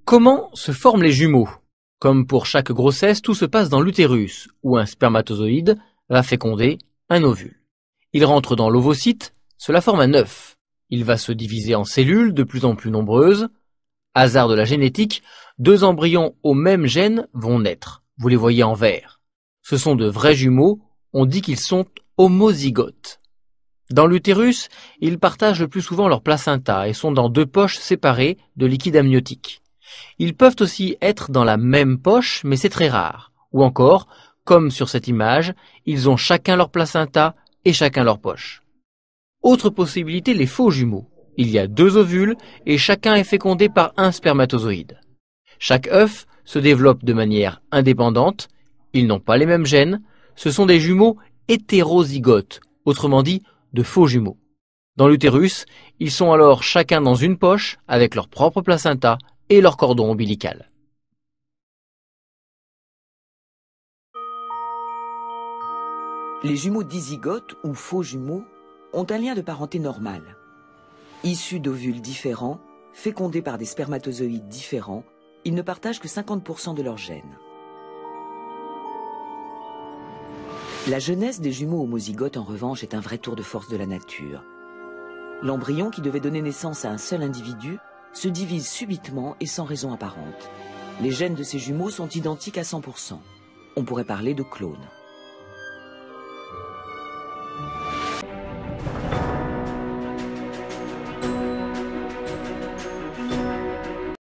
Comment se forment les jumeaux? Comme pour chaque grossesse, tout se passe dans l'utérus, où un spermatozoïde va féconder un ovule. Il rentre dans l'ovocyte, cela forme un œuf. Il va se diviser en cellules de plus en plus nombreuses. Hasard de la génétique, deux embryons au même gène vont naître. Vous les voyez en vert. Ce sont de vrais jumeaux, on dit qu'ils sont homozygotes. Dans l'utérus, ils partagent le plus souvent leur placenta et sont dans deux poches séparées de liquide amniotique. Ils peuvent aussi être dans la même poche, mais c'est très rare. Ou encore, comme sur cette image, ils ont chacun leur placenta et chacun leur poche. Autre possibilité, les faux jumeaux. Il y a deux ovules et chacun est fécondé par un spermatozoïde. Chaque œuf se développe de manière indépendante, ils n'ont pas les mêmes gènes, ce sont des jumeaux hétérozygotes, autrement dit de faux jumeaux. Dans l'utérus, ils sont alors chacun dans une poche avec leur propre placenta et leur cordon ombilical. Les jumeaux dizygotes ou faux jumeaux ont un lien de parenté normal. Issus d'ovules différents, fécondés par des spermatozoïdes différents, ils ne partagent que 50% de leurs gènes. La jeunesse des jumeaux homozygotes, en revanche, est un vrai tour de force de la nature. L'embryon, qui devait donner naissance à un seul individu, se divise subitement et sans raison apparente. Les gènes de ces jumeaux sont identiques à 100%. On pourrait parler de clones.